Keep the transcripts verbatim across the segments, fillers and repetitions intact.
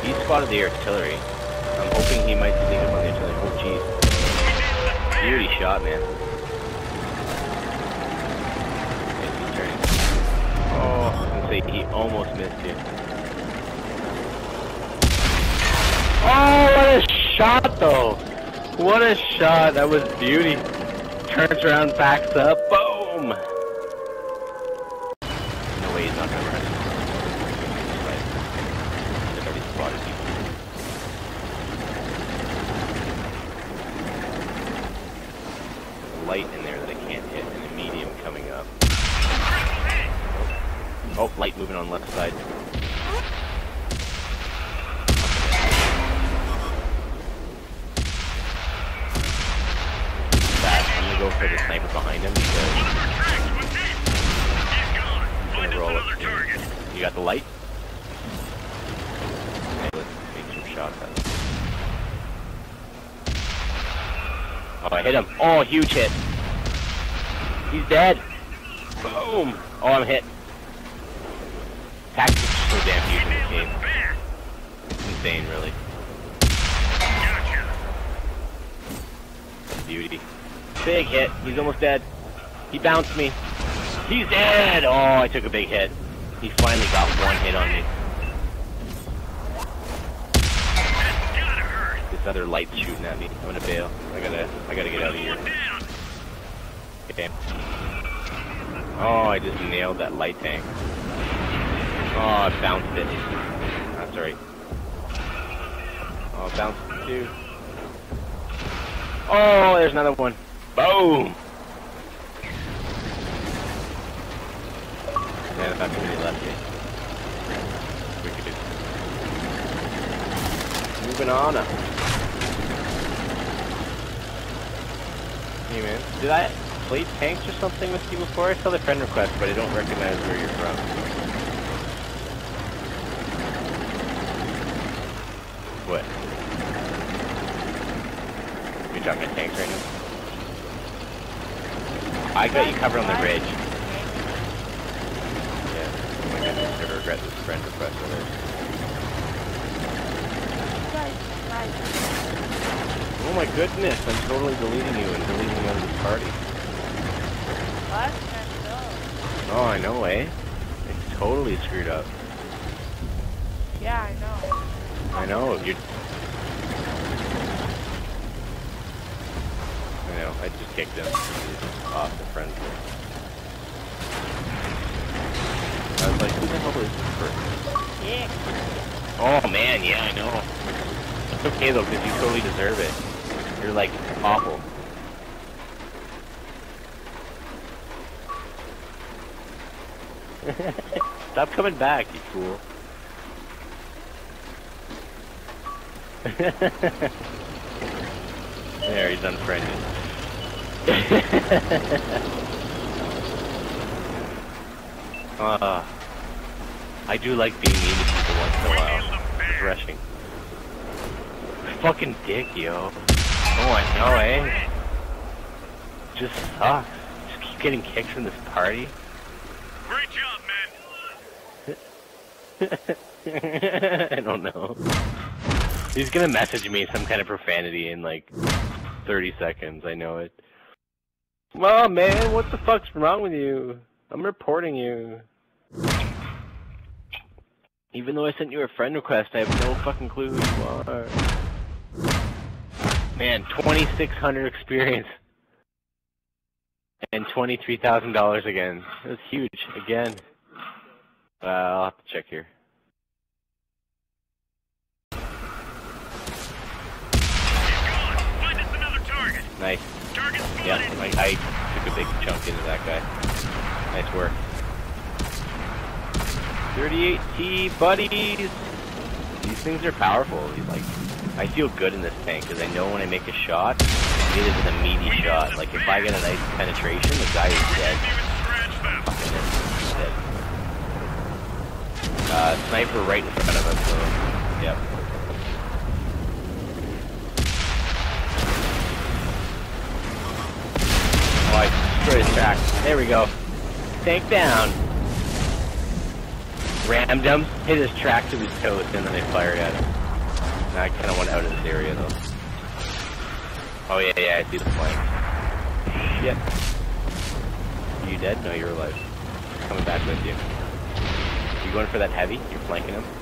He spotted the artillery. I'm hoping he might sneak up on the artillery. Oh, jeez. Beauty shot, man. Yes, he's turning. Oh, I was gonna say, he almost missed you. Oh, what a shot, though! What a shot! That was beauty. Turns around, backs up, boom! No way he's not gonna run. He's already spotted you. There's a light in there that I can't hit, and a medium coming up. Oh, light moving on left side. Go for the sniper behind him because he's gonna roll up soon. You got the light? Okay, let's make some shots at him. Oh, I hit him. Oh, huge hit. He's dead. Boom. Oh, I'm hit. Tactics are so damn huge in this game. It's insane, really. Beauty. Big hit. He's almost dead. He bounced me. He's dead! Oh, I took a big hit. He finally got one hit on me. This other light's shooting at me. I'm gonna bail. I gotta, I gotta get out of here. Okay. Oh, I just nailed that light tank. Oh, I bounced it. That's right. Oh, I bounced it too. Oh, there's another one. Boom! Man, if I'm really left me. We could do. Moving on up. Hey man, did I play tanks or something with you before? I saw the friend request, but I don't recognize where you're from. What? You're talking about tanks right now? I got you covered on the bridge. Yeah. Oh my goodness, I'm gonna regret this friend request with it. Oh my goodness, I'm totally deleting you and deleting you out of this party. What? Oh, I know, eh? It's totally screwed up. Yeah, I know. I know, you're... I know, I just kicked him. Off the friend list. I was like, who the hell is this person? Yeah. Oh man, yeah, I know. It's okay though, because you totally deserve it. You're like awful. Stop coming back, you fool. There, he's unfriended. uh, I do like being mean to people once in a while. Refreshing. Fucking dick, yo. Oh, I know, eh? Just sucks. Just keep getting kicked from this party. Great job, man. I don't know. He's gonna message me some kind of profanity in like thirty seconds, I know it. Oh man, what the fuck's wrong with you? I'm reporting you. Even though I sent you a friend request, I have no fucking clue who you are. Man, twenty-six hundred experience. And twenty-three thousand dollars again. That's huge, again. Uh, I'll have to check here. Nice. Yeah, I, I took a big chunk into that guy. Nice work. thirty-eight T, buddies! These things are powerful. These, like, I feel good in this tank because I know when I make a shot, it is an immediate shot. Like, if I get a nice penetration, the guy is dead. Fucking dead. Uh, sniper right in front of us, so, yep. Oh, I destroyed his track. There we go. Tank down. Rammed him, hit his track to his toes, and then they fired at him. Now I kind of want out of this area though. Oh yeah, yeah, I see the flank. Shit. Are you dead? No, you're alive. Coming back with you. You going for that heavy? You're flanking him.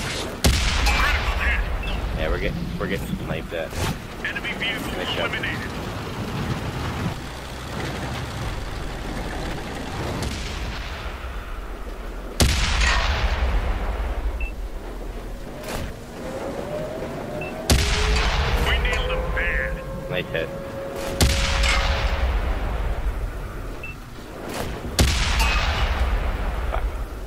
Yeah, we're getting we're getting sniped at. Enemy vehicle Nice shot. eliminated. We nailed him bad. Nice hit. Fuck.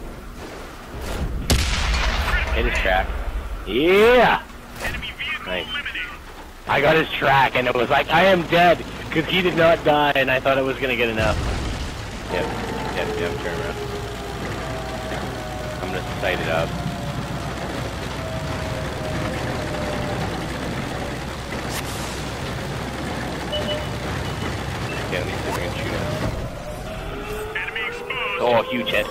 Hit his track. Yeah! Enemy vehicle Nice. eliminated. I got his track and it was like, I am dead! Because he did not die and I thought I was gonna get enough. Yep, yep, yep, turn around. I'm gonna sight it up. Okay, let me see if I can shoot him. Enemy exposed. Oh, huge hit.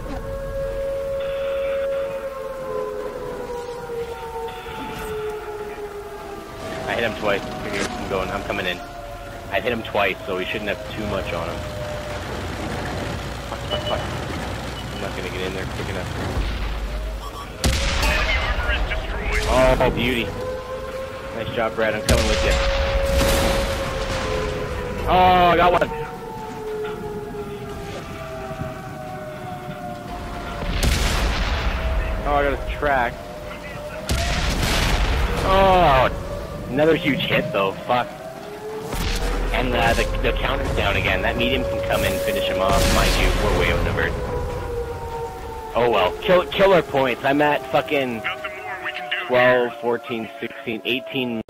I hit him twice. Here, I'm going. I'm coming in. I hit him twice, so we shouldn't have too much on him. Fuck, fuck, fuck. I'm not gonna get in there quick enough. Enemy armor is destroyed. Oh, beauty. Nice job, Brad. I'm coming with you. Oh, I got one. Oh, I got a track. Oh, another huge hit though. Fuck. And uh, the the counter's down again. That medium can come in and finish him off. Mind you, we're way outnumbered. Oh well. Kill, killer points. I'm at fucking Nothing more we can do. twelve, fourteen, sixteen, eighteen.